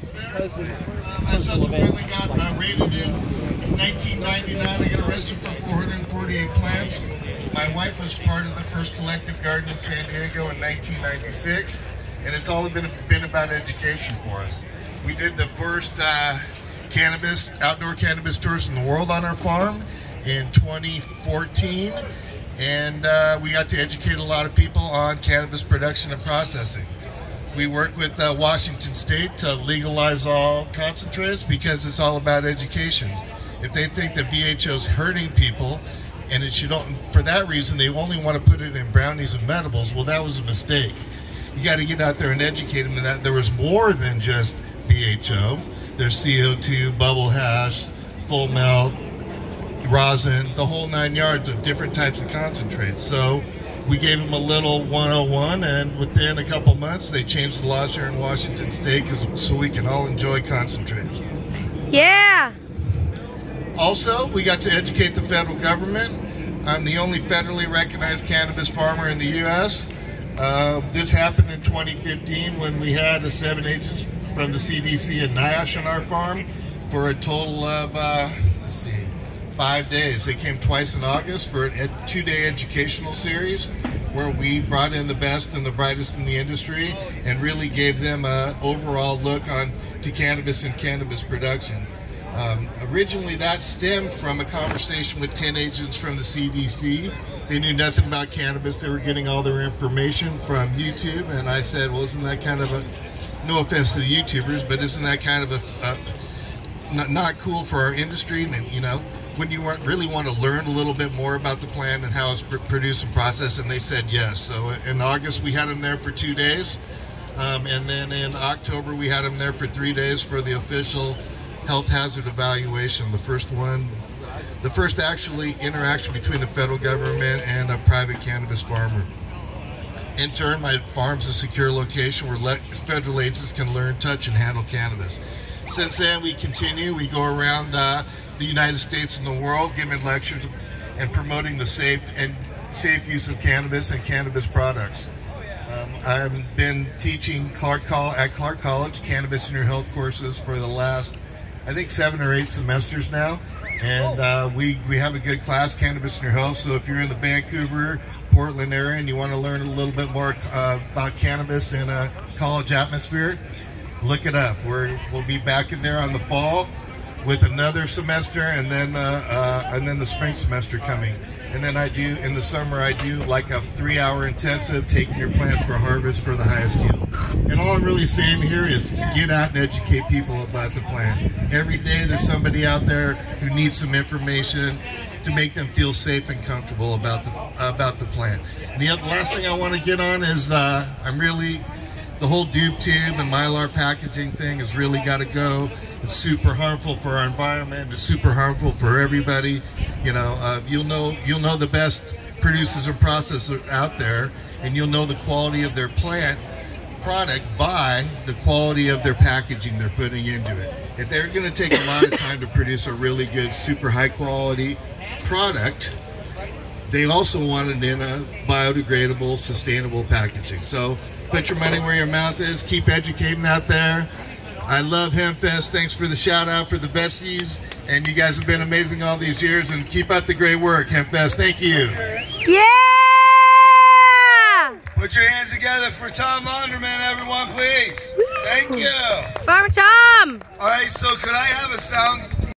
I subsequently got raided in 1999. I got arrested for 448 plants. My wife was part of the first collective garden in San Diego in 1996, and it's all been about education for us. We did the first outdoor cannabis tours in the world on our farm in 2014, and we got to educate a lot of people on cannabis production and processing. We work with Washington State to legalize all concentrates because it's all about education. If they think that BHO is hurting people, and for that reason they only want to put it in brownies and medibles, well, that was a mistake. You got to get out there and educate them that there was more than just BHO. There's CO2, bubble hash, full melt, rosin, the whole 9 yards of different types of concentrates. So we gave them a little 101, and within a couple months they changed the laws here in Washington State so we can all enjoy concentrates. Yeah! Also, we got to educate the federal government. I'm the only federally recognized cannabis farmer in the U.S. This happened in 2015 when we had 7 agents from the CDC and NIOSH on our farm for a total of, 5 days. They came twice in August for a 2-day educational series where we brought in the best and the brightest in the industry and really gave them an overall look to cannabis and cannabis production. Originally that stemmed from a conversation with 10 agents from the CDC. They knew nothing about cannabis. They were getting all their information from YouTube, and I said, well, isn't that kind of no offense to the YouTubers, but isn't that kind of not cool for our industry? And when you really want to learn a little bit more about the plant and how it's produced and processed, and they said yes. So in August we had them there for 2 days, and then in October we had them there for 3 days for the official health hazard evaluation. The first actually interaction between the federal government and a private cannabis farmer. In turn, my farm's a secure location where federal agents can learn, touch, and handle cannabis. Since then, we continue. We go around the United States and the world, giving lectures and promoting the safe use of cannabis and cannabis products. I've been teaching at Clark College cannabis in your health courses for the last, I think, 7 or 8 semesters now, and we have a good class, Cannabis in Your Health. So if you're in the Vancouver, Portland area and you want to learn a little bit more about cannabis in a college atmosphere, look it up. We'll be back in there on the fall with another semester, and then the spring semester coming. And then in the summer I do like a 3-hour intensive, taking your plants for harvest for the highest yield. And all I'm really saying here is get out and educate people about the plant. Every day there's somebody out there who needs some information to make them feel safe and comfortable about the plant. And the last thing I want to get on is the whole dupe tube and mylar packaging thing has really got to go. It's super harmful for our environment. It's super harmful for everybody. You'll know the best producers and processors out there, and you'll know the quality of their plant product by the quality of their packaging they're putting into it. If they're going to take a lot of time to produce a really good, super high quality product, they also want it in a biodegradable, sustainable packaging. So put your money where your mouth is. Keep educating out there. I love Hempfest. Thanks for the shout out for the besties. And you guys have been amazing all these years, and keep up the great work, Hempfest. Thank you. Yeah! Put your hands together for Tom Launderman, everyone, please. Thank you. Farmer Tom! All right, so could I have a sound